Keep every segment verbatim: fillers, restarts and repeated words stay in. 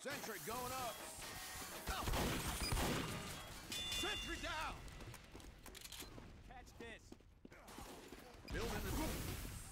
Sentry going up. Oh. Sentry down. Catch this. Building the roof.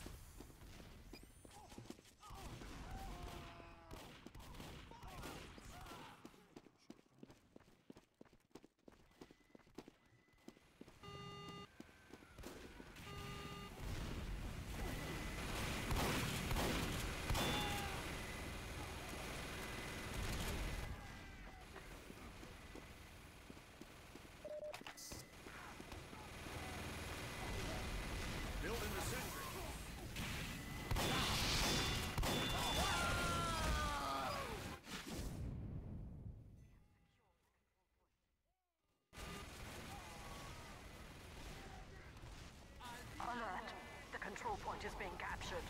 Building the sentry. Alert! The control point is being captured.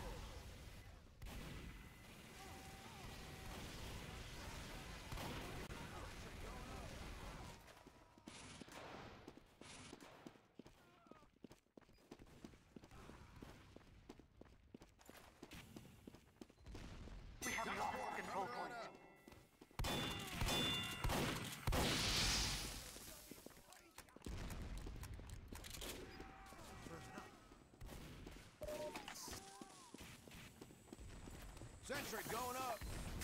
We have lost the control point. Sentry going up.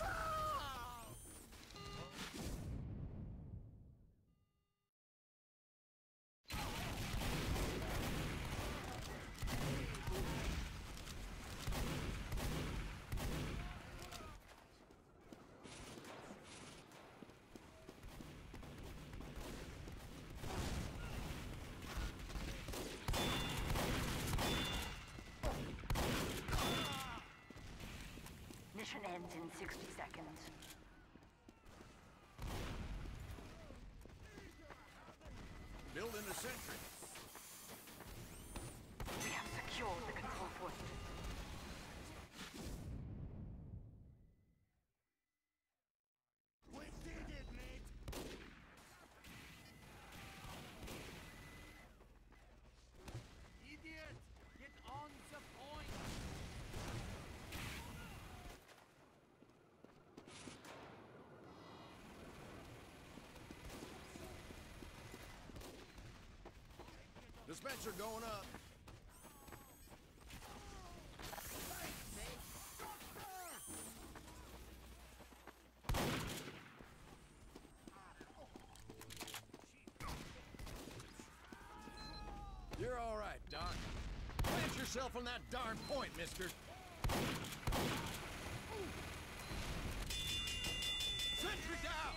Mission ends in sixty seconds. Building the sentry. We have secured the control point. We did it, mate. Idiot! Get on the point! Dispenser going up. You're all right, Doc. Plant yourself on that darn point, mister. Sentry down!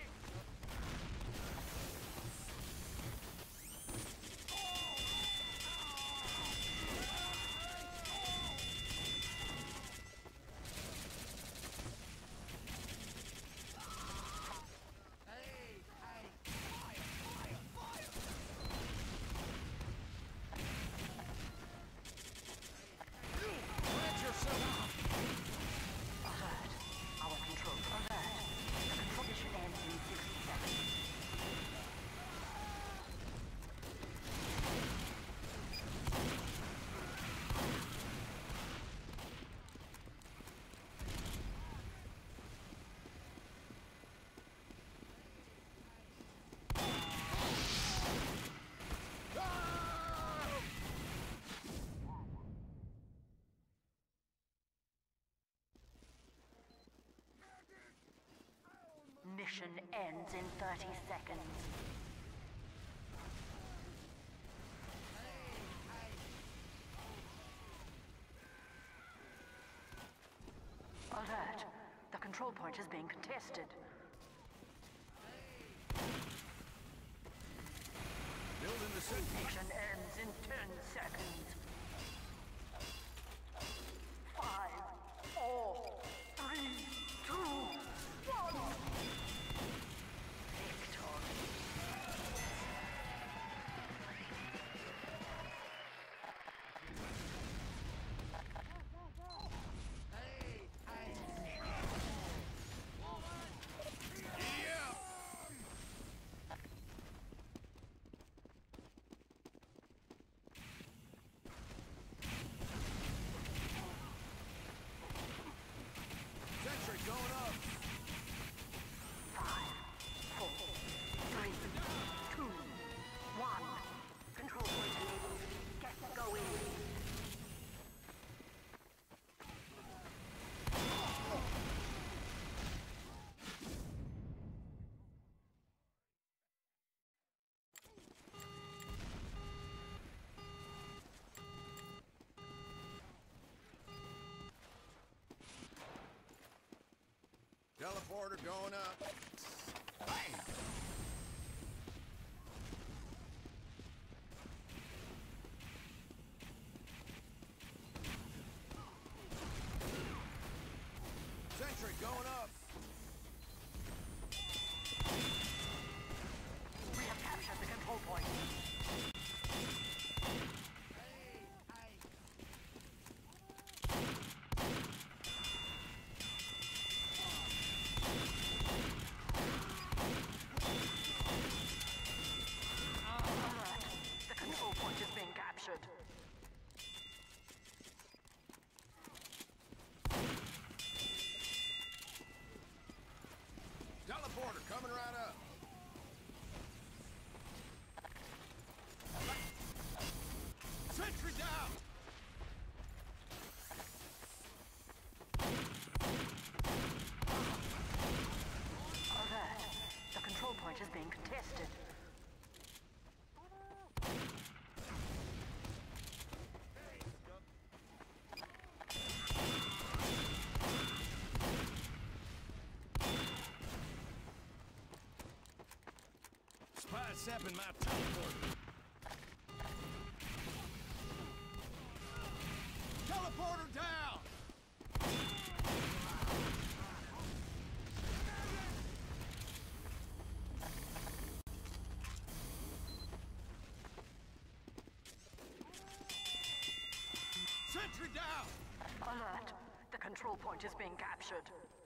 Plant yourself! Alert! Our control. Alert! The control mission ends in sixty seconds. Mission ends in thirty seconds. Alert! The control point is being contested. Building the sentry. Mission ends in ten seconds. Five, four, three, two, one. Victory. Teleporter going up. Bang! Sentry going up. We have captured the control point. The control point is being captured. Teleporter coming right up. Sentry down! Alert. The control point is being contested. Spy sapping my teleporter. Teleporter down! Sentry down! Alert. The control point is being captured.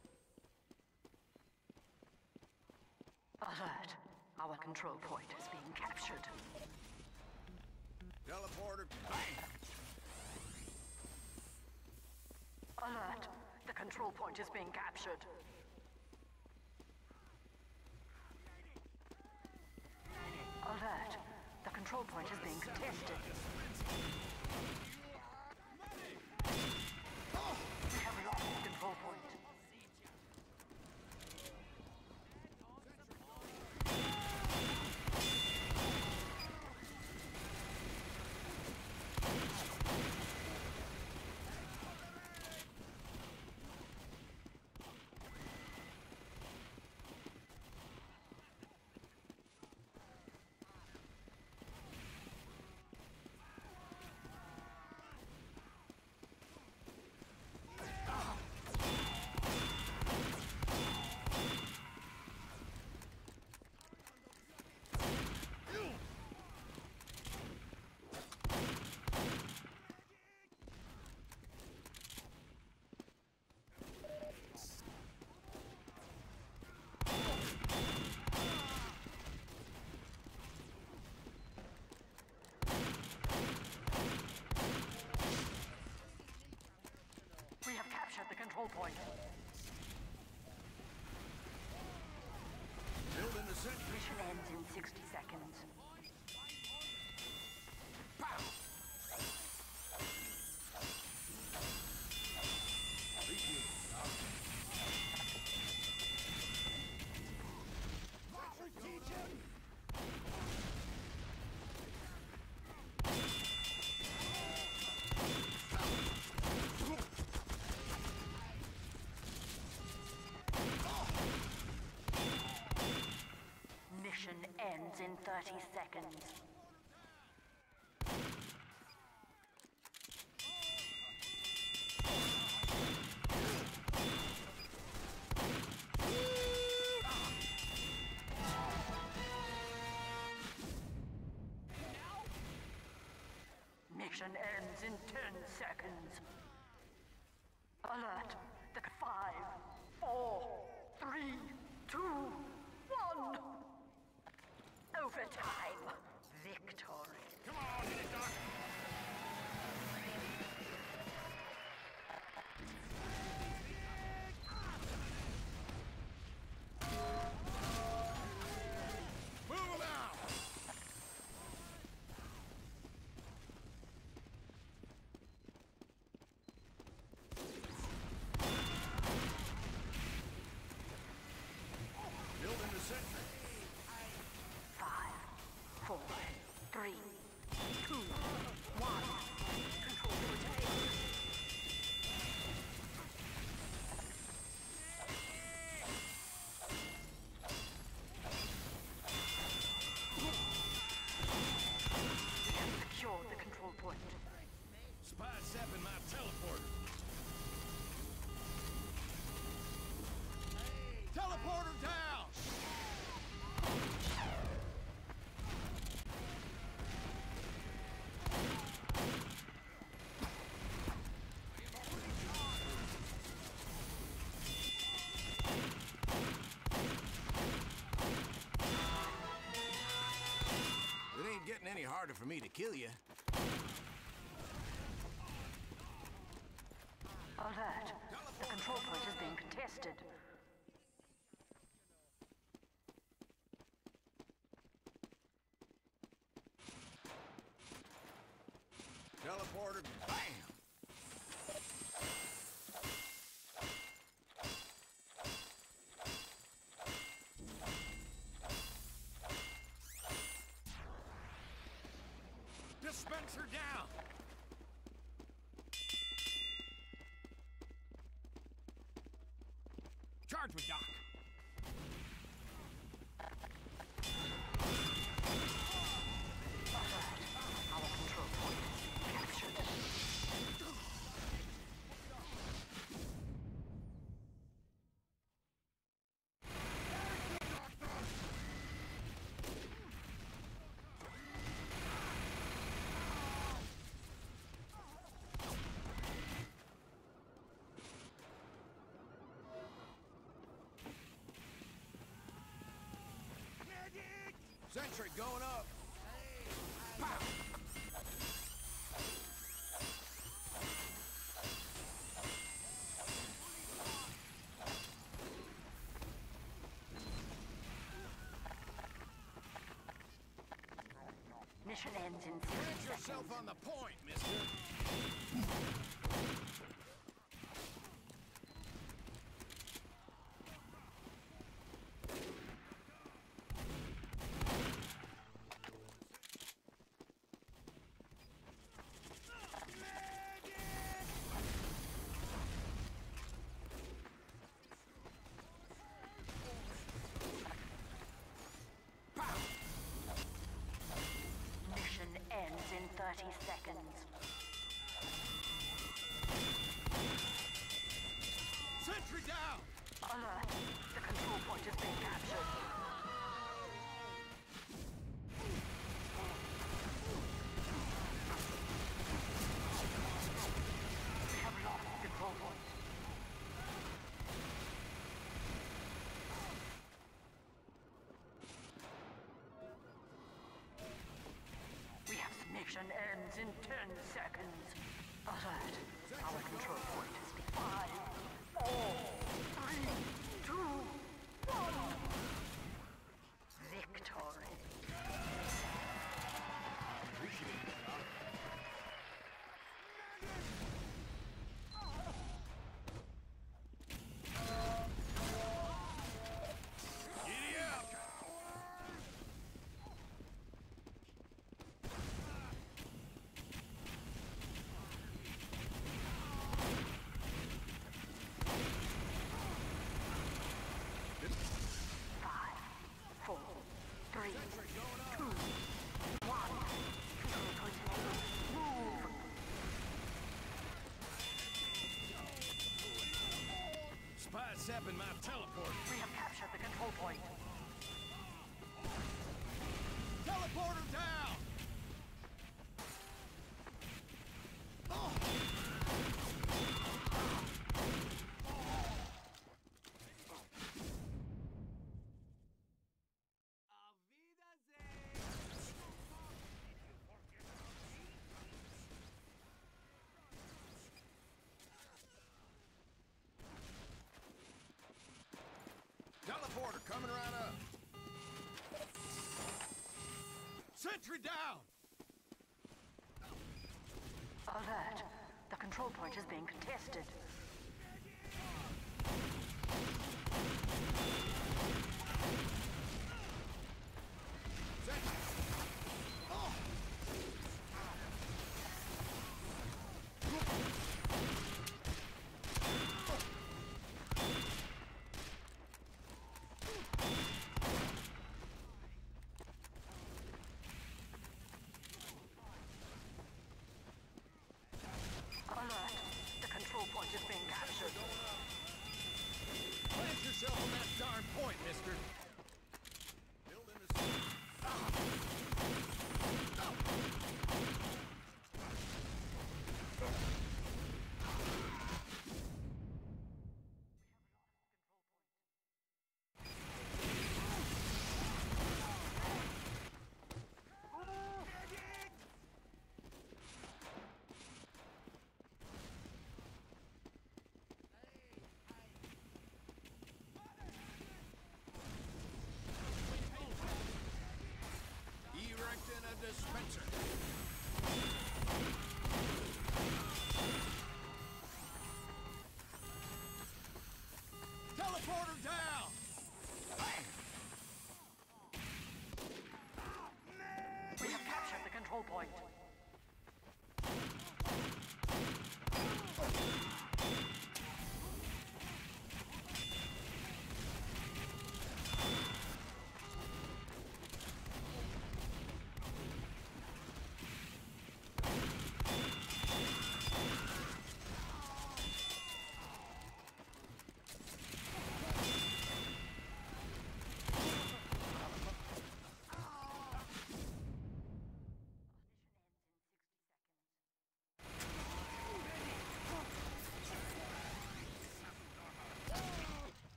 Alert. Our control point is being captured. Teleporter, bang! Alert. The control point is being captured. Alert. The control point is being contested. We have lost the control point. We have captured the control point. Building the sentry. Mission ends in sixty seconds. Pow! Mission ends in thirty seconds. Mission ends in ten seconds. Alert. The five, four, three, two, one. Overtime. Victory. Come on, hit it, Doc! Move him out! Building the sentry. Five, four, three, two, one. Control rotate. harder for me to kill you. Alert. The control point is being contested. Teleporter, bam! Dispenser down! Charge me, Doc! Our control point captured. Sentry going up! Pow! Mission ends in Put sixty yourself seconds. on the point, mister! Mission ends in thirty seconds. Sentry down! Alert. The control point is being captured. We have lost the control point. We have mission ends in ten seconds. Alert. Our control point is being five, four, three, two, one. Victory. Giddy up! Five, four, three, two, one. Control point enabled. Move. Spy sapping my teleport. We have captured the control point. Teleporter down! Oh! Teleporter coming right up. Sentry down! Alert. The control point is being contested. Sentry! Oh! Alert. The control point is being captured. Plant yourself on that darn point!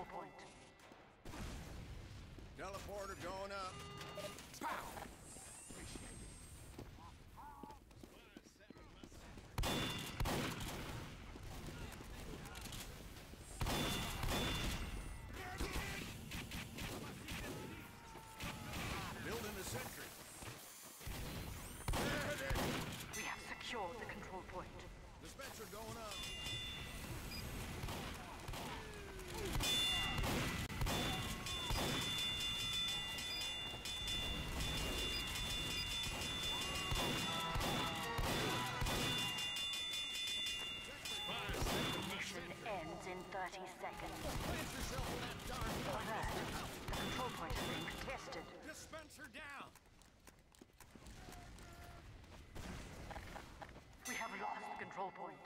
control point. Teleporter going up. Pow! Building the sentry. We have secured the control point. Dispenser going up. Mission ends in thirty seconds. Plant yourself in that darn point. Alert! The control point is being contested. Dispenser down. We have lost the control point.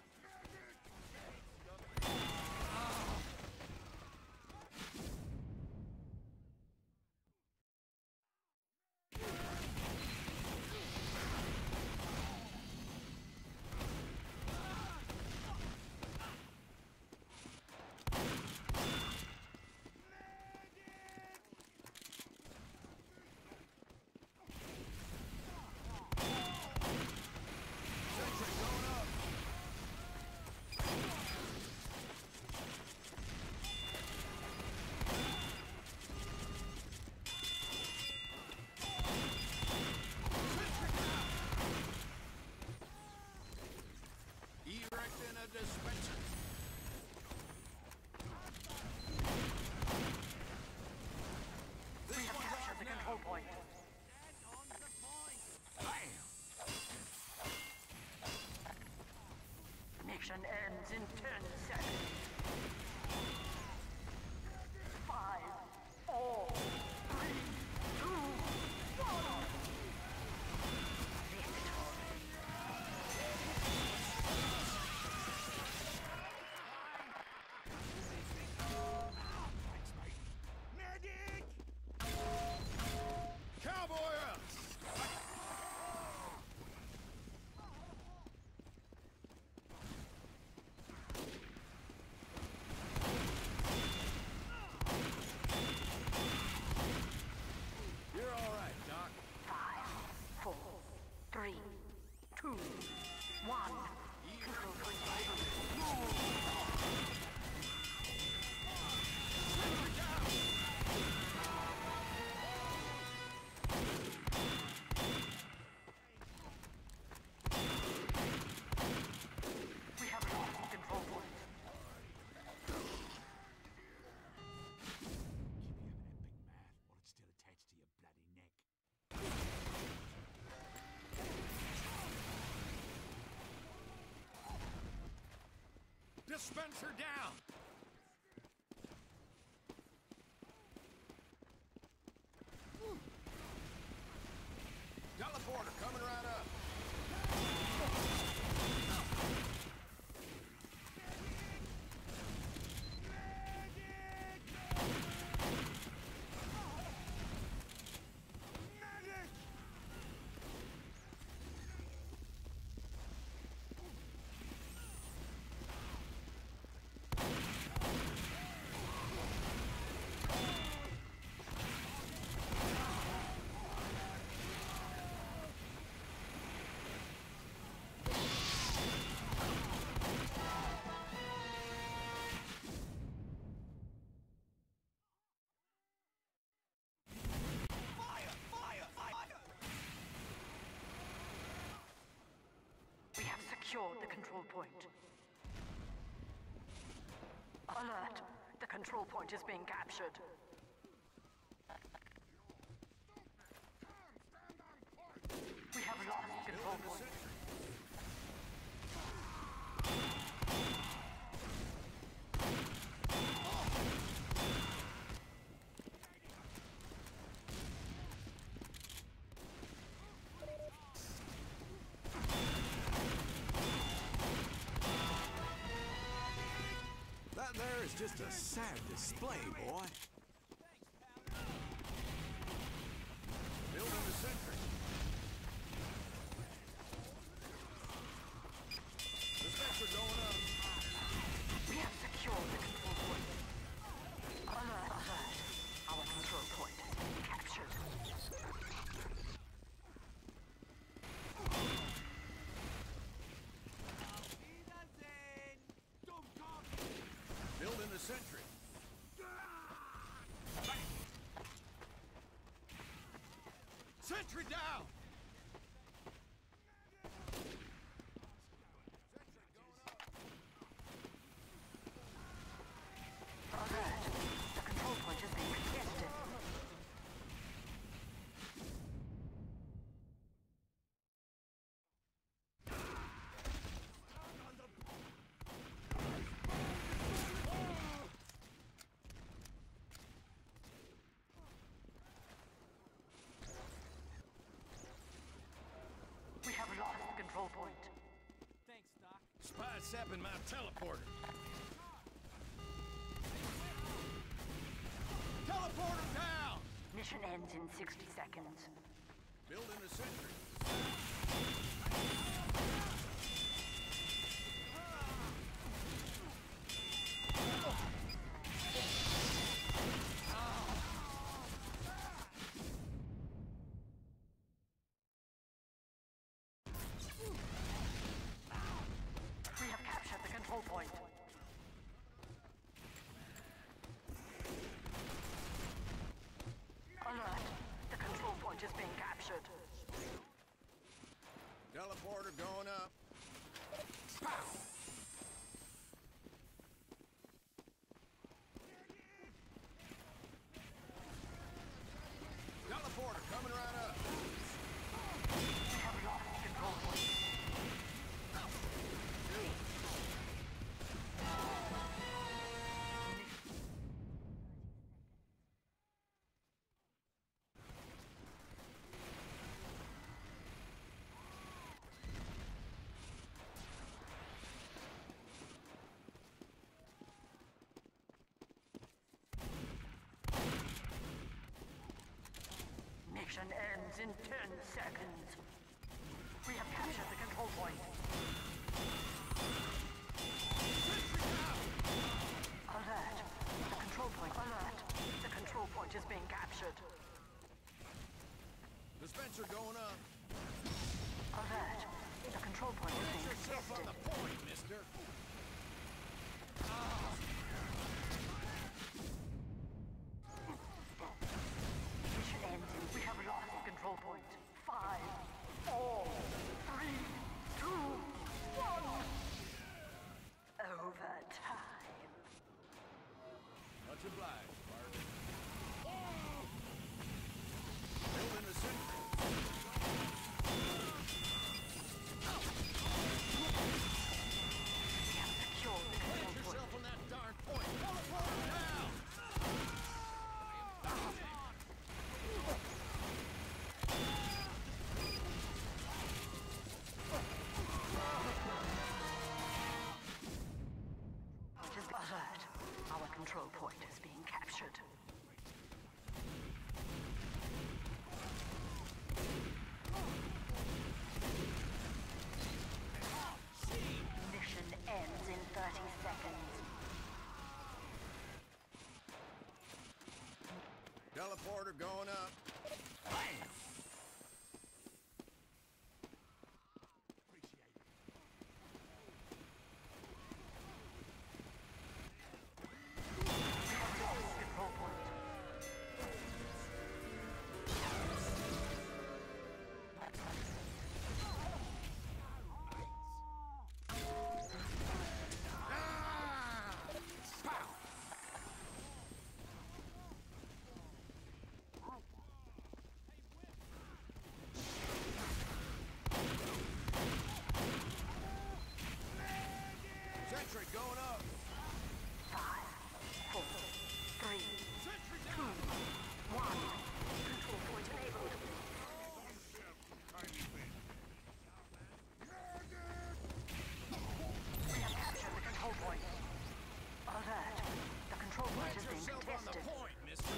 Sentry going up. Erecting a dispenser. This We have one's captured off the now. control point. Get on the point. Bam! Mission ends in ten seconds. Five, four, three, two, one. Medic! Cowboy up! You're all right, Doc. Five, four, three, two, one. Control point We have lost the control point. Keep you having that big mouth while it's still attached to your bloody neck. Dispenser down! Teleporter coming right up. Fire! Fire! Fire! We have secured the control point. Alert! The control point is being captured. We have lost the control point. That there is just a sad display, boy. Building the sentry. Dispenser going up. We have secured the control point. the sentry. Sentry down! Alert. The control point is being contested. We have lost the control point. Thanks, Doc. Spy sapping my teleporter. Teleporter down! Mission ends in sixty seconds. Building a sentry. We have captured the control point. Alert. The control point is being captured. Teleporter going up. Pow! Teleporter coming right up. We have lost the control point. Mission ends in ten seconds. We have captured the control point. Alert. The control point. Alert. The control point is being captured. Dispenser going up. Alert. The control point is Put being yourself on contested. the point, mister. Mission ends in. We have lost the control point. Five, four, three, two, one. Overtime. Much obliged, Bart. Building a sentry. We have secured the Put control point. yourself on that darn point. Teleporter down! Which is alert. Our control point is being captured. Mission ends in thirty seconds. Teleporter going up. Control point. Ah! Pow! Sentry going up. Five, four, three, Sentry two, down. one. Control point enabled. We have captured the control point. Alert. The control point Put is being yourself on the contested. point, mister.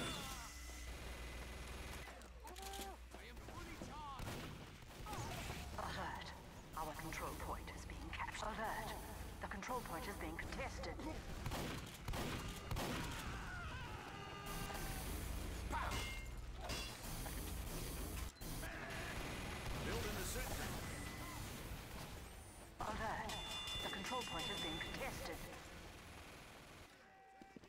Alert. Our control point is being captured. Alert. The control point is being contested. Building a sentry. Alert. The control point is being contested.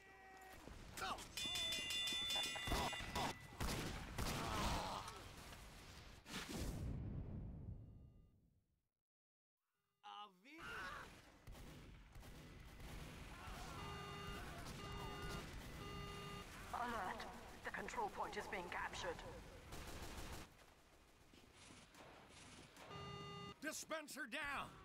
control point is being captured. Dispenser down!